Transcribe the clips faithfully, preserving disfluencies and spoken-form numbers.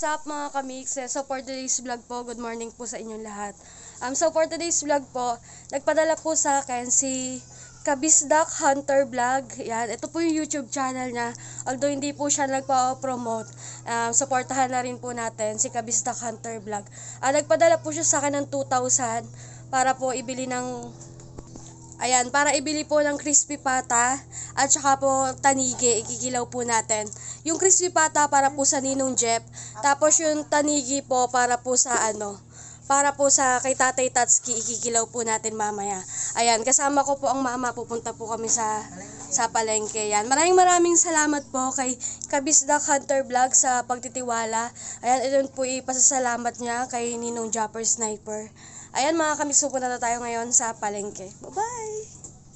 What's up mga kamix? So for today's vlog po, good morning po sa inyong lahat. Um, so for today's vlog po, nagpadala po sa akin si Kabisdak Hunter Vlog. Yan, ito po yung YouTube channel niya. Although hindi po siya nagpa-promote, um, supportahan na rin po natin si Kabisdak Hunter Vlog. Uh, nagpadala po siya sa akin ng two thousand para po ibili ng Ayan, para ibili po ng crispy pata at saka po tanigi, ikikilaw po natin. Yung crispy pata para po sa Ninong Jeff, tapos yung tanigi po para po sa ano, para po sa kay Tatay Tatsuki, ikikilaw po natin mamaya. Ayan, kasama ko po ang mama, pupunta po kami sa sa palengke. Yan. Maraming maraming salamat po kay Kabisdak Hunter Vlog sa pagtitiwala. Ayan, ito po ipasasalamat niya kay Ninong Japper Sniper. Ayan mga kamix, pupunta na tayo ngayon sa palengke. Bye-bye!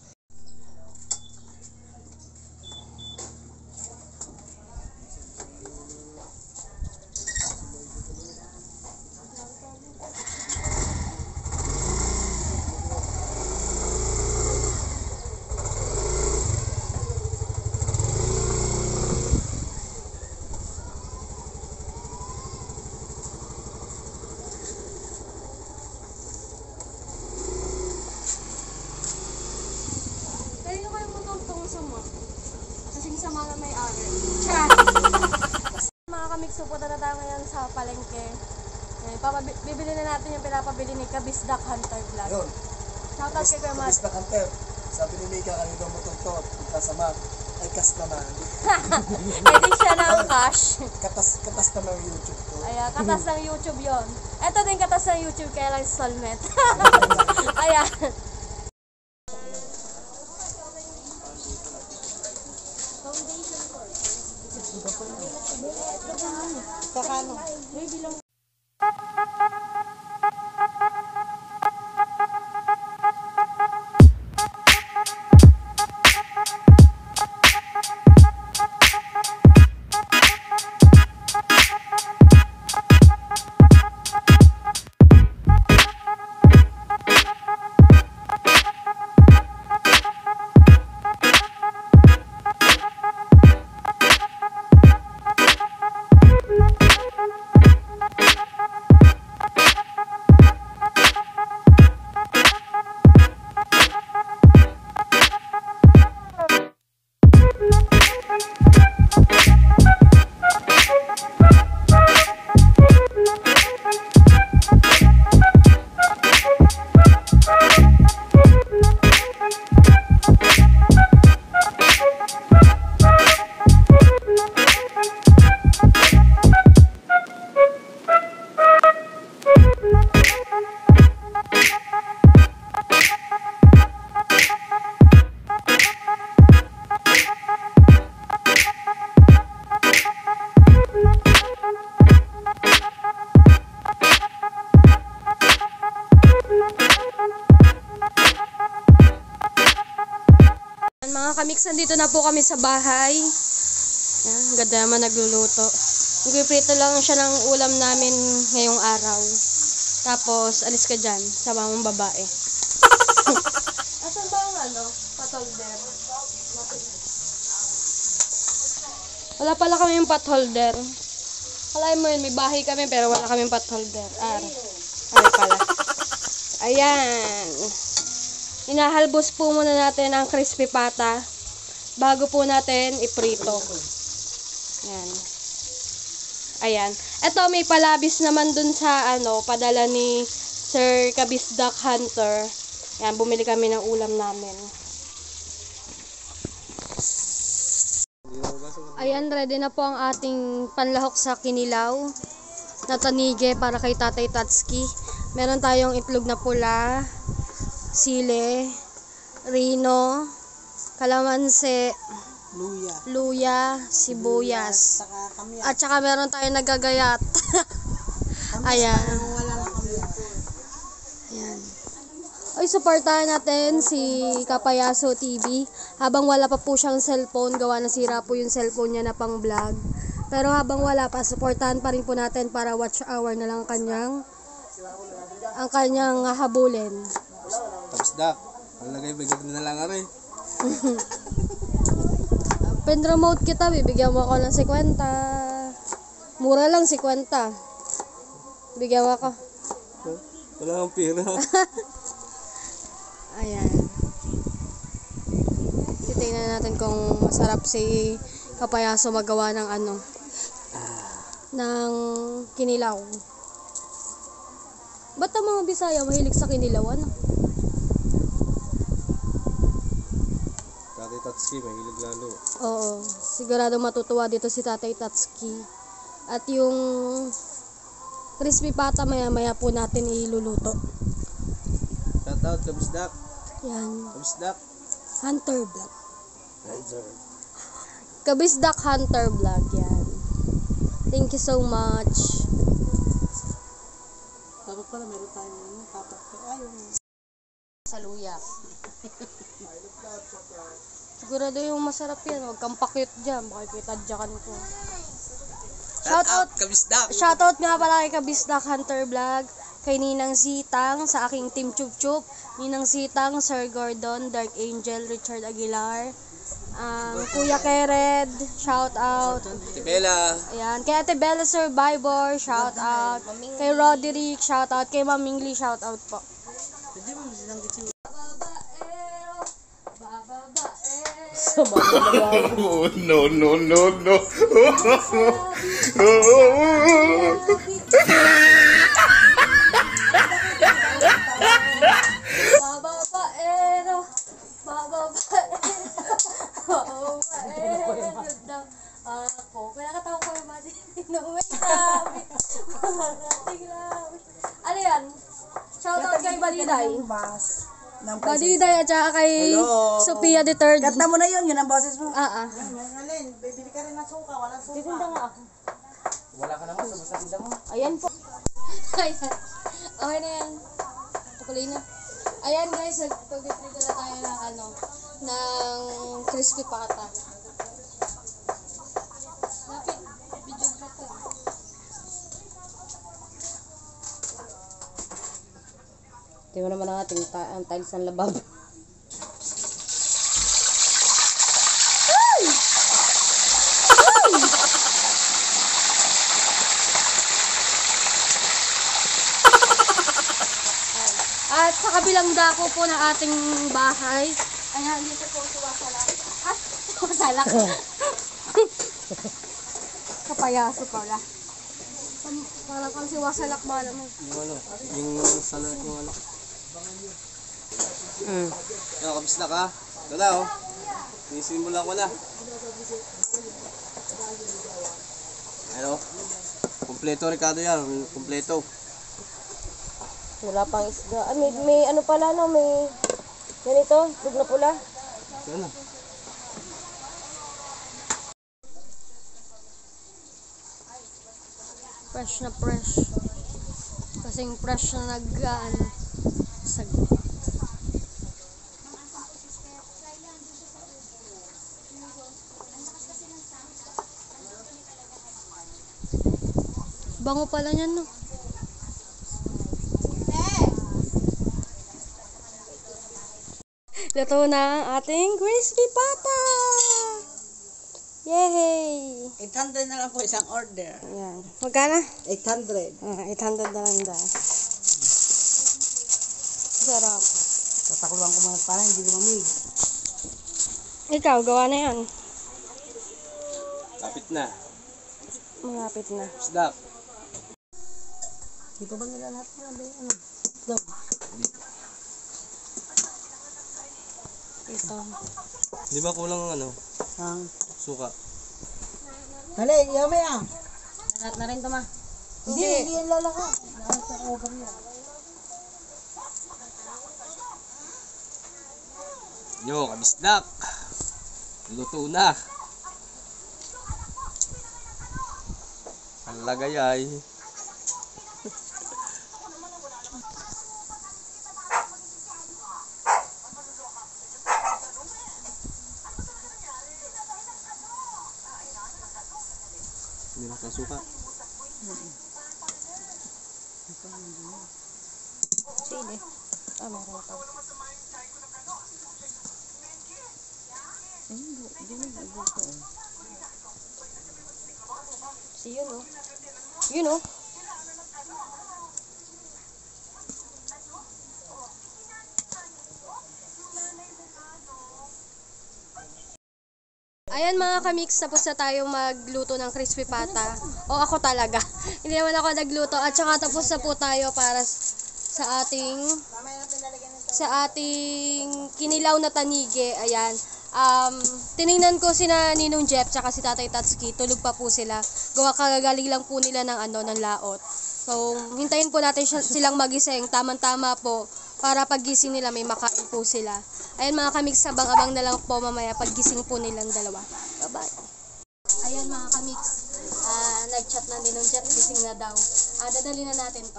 Kasing sa mga may-ari. Mga kamix, pupunta na tayo ngayon sa palengke. Eh, bibili na natin yung pinapabili ni Kabisdak Hunter Vlog. Yun. Shoutout kay Kuya Matt. Kabisdak Hunter. Sabi ni Mika, kanina mo tutot. Kasama. Ay, kas naman. Hindi siya ng cash. Katas, katas naman yung YouTube ko. Ayan, katas ng YouTube yon. Ito din katas ng YouTube, kaya lang installment. Ayan. Kakano? Mga kamix, nandito na po kami sa bahay. Yan, ganda naman nagluluto. Nagpiprito lang siya ng ulam namin ngayong araw. Tapos, alis ka dyan sa mamang babae. Asan ba ang ano? Potholder? Wala pala kami yung potholder. Kalahin mo yun, may bahay kami pero wala kami yung potholder. Ah, ay pala. Ayan. Inahalbos po muna natin ang crispy pata bago po natin iprito. Ayan. Ayan. Ito, may palabis naman dun sa ano, padala ni Sir Kabisdak Hunter. Ayan, bumili kami ng ulam namin. Ayan, ready na po ang ating panlahok sa kinilaw na tanige para kay Tatay Tatsuki. Meron tayong itlog na pula, sile, rino, kalamansi, luya, luya, sibuyas, at saka meron tayong nagagayat. Ayan. Ayan. Ay, supportahan natin si Kapayaso T V habang wala pa po siyang cellphone, gawa na sira po yung cellphone niya na pang vlog. Pero habang wala pa, supportahan pa rin po natin para watch hour na lang kanyang ang kanyang habulin. Kabisdak, malagay bigyan na lang ari. Pin-remote kita, bibigyan mo ako ng fifty. Mura lang, fifty. Bigyan mo ako. Wala akong pera. Ayan. Titingnan natin kung masarap si Kapayaso magawa ng ano. Ng kinilaw. Ba't ang mga Bisaya mahilig sa kinilaw? Ano? Tatay Tatsuki, mahilig lalo. Oo. Siguradong matutuwa dito si Tatay Tatsuki. At yung crispy pata maya-maya po natin iluluto. Shout out, Kabisdak. Yan. Kabisdak. Hunter Vlog. Sir. Kabisdak Hunter Vlog. Yan. Thank you so much. Tapos pala meron tayong ano, tapak ko. Ayun. Sa luya. Sigurado yung masarap yan. Huwag kang pakyut dyan. Baka ipitadyakan ko. Shout out! Kabisdak. Shoutout nga pala kay Kabisdak Hunter Vlog, kay Ninang Sitang sa aking team Chup Chup, Ninang Sitang, Sir Gordon, Dark Angel, Richard Aguilar, um, Kuya Kered, shout out. Tibela. Ayan, kay Ate Bella Survivor, shout out. Kay Roderick, shout out. Kay Ma'am Mingli, shout out po. Oh, no, no, no, no. Bababaero, bababaero, bababaero daw ako. Pinakatawa ko yung mati, inuwi namin, marating namin. Ano yan? Shoutout kay Baliday. Bas. Ng Baliday at saka kay Hello. Sophia the Third. Kanta mo na yun, yun ang boses mo. Ah, ah. Alin, bibili ka rin ng suka, walang suka. Titinda nga ako. Wala ka naman sa masakita mo. Ayan po. Ayan. Okay na yan. Tukulay na. Ayan guys, nagpag-prito na tayo ng ano, ng crispy pata. Lapit, video ka to. Tingnan naman ang ating ta ang tiles ng lababo. At sa kabilang dako po ng ating bahay, ayan, dito po si Wasalak. Ah, Wasalak. Kapayaso pala. Parang kang si Wasalak ba naman? Yung ano, yung sana, yung ano. Mm. Yung Kabisdak ha. Wala oh. Sinisimulan ko na. Ano? Kompleto Ricardo yan. Kompleto. Wala pang isda. Ah, may, may ano pala no, may ganito, dug na pula. Ano? Fresh na fresh. Kasing fresh na nag-aan. Sag. Bango pala niyan no. Luto na ang ating crispy pata! Yay! eight hundred na lang po isang order. Ayan. Magkano? eight hundred. Ah, eight hundred na lang dahil. Sarap. Tatakluan ko muna para hindi lumamig. Ikaw, gawa na yan. Kapit na. Malapit na. Kabisdak. Di pa ba nila lahat na ba ano? Dog. Ito. Di ba kulang ang ano? Ang. Suka. Hali, yummy ah. Lahat na rin ito ma. Hindi, hindi yan lalaka. Nasa over yan. Yo, Kabisdak. Luto na. Ang lagay ay. Hindi na suka. Sili. Ah, meron pa. Si yun oh. You know. Ayan mga kamix, tapos na tayong magluto ng crispy pata. O ako talaga. Hindi naman ako nagluto. At saka tapos na po tayo para s- sa ating sa ating kinilaw na tanige. Ayan. Um, tiningnan ko sina Ninong Jeff tsaka si Tatay Tatsuki. Tulog pa po sila. Gawa kagagaling lang po nila ng ano ng laot. So, hintayin po natin siya- silang magising. Tamang-tama po para paggising nila may makain po sila. Ayan mga kamix, abang-abang na lang po mamaya paggising po nilang dalawa. Bye-bye. Ayan mga kamix, ah, nag-chat na din ng chat, gising na daw. Ah, dadali na natin to.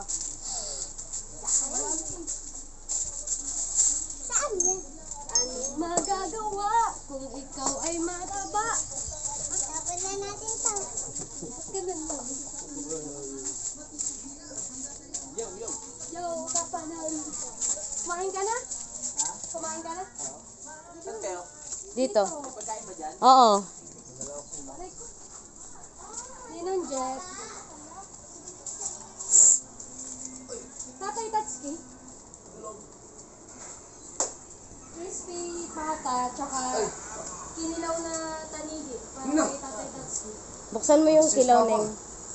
Saan yan? Anong magagawa kung ikaw ay mataba? Dapat na natin to. Ganun lang. Yo, yo. Yo, kapanan. Kumain ka na? Kumain ka na? Dito. Oo. Ninong Jeff. Tatay Tatsuki. Crispy pata, tsaka kinilaw na tanigi. Para kay Tatay Tatsuki. Buksan mo yung kilaw, Neng.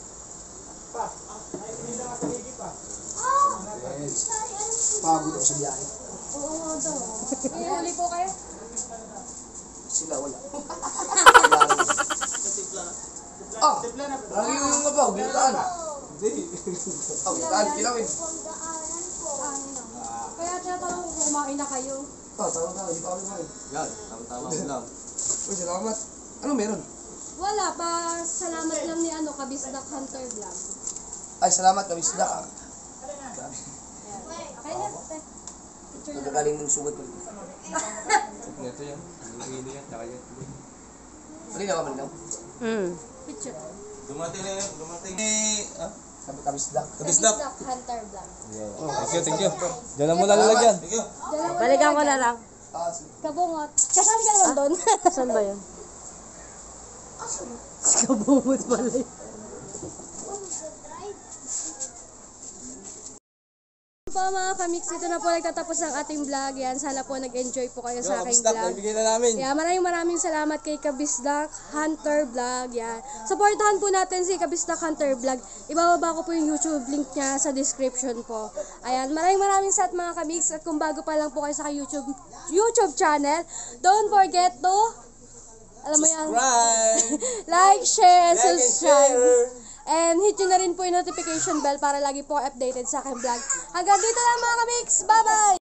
Pagod ako sa biyahe. Oo nga daw. May huli po kayo? Sila wala. Ah! Lagi yung nga ba? Binutaan. Hindi. Oh, binutaan. Kilawin. Kaya tinatanong ko kung kumain na kayo. Ah, tama-tama. Hindi pa kami kumain. Yan. Tama-tama. Lang. Uy, salamat. Ano meron? Wala pa. Salamat lang ni ano, Kabisdak Hunter Vlog. Ay, salamat kami sila. Ah. Kaya na, te. Picture na. Nagagaling mong sugat ko. Ito yan. Hindi yan. Tsaka yan. Mali na kaman daw. Hmm. Picture. Dumating na yan. Dumating ni... Ah? Sabi kami sila. Kabisdak. Kabisdak Hunter Vlog. Oh, thank you, thank you. Diyan na muna lalagyan. Thank you. Balikan ko na lang. Ah, sige. Kabungot. Kasali ka naman doon. Saan ba yun? Kabungot pala yun. Po mga kamix, ito na po nagtatapos ang ating vlog. Yan, sana po nag-enjoy po kayo sa aking Kabisdak, vlog. naibigay na namin. Yeah, maraming maraming salamat kay Kabisdak Hunter Vlog. Yan. Supportahan po natin si Kabisdak Hunter Vlog. Ibababa ko po yung YouTube link niya sa description po. Ayan, maraming maraming salamat mga kamix. At kung bago pa lang po kayo sa YouTube YouTube channel, don't forget to alam mo yan, Right. like, share, and Like and subscribe. share. And hit nyo na rin po yung notification bell para lagi po updated sa aking vlog. Hanggang dito lang mga kamix. Bye-bye!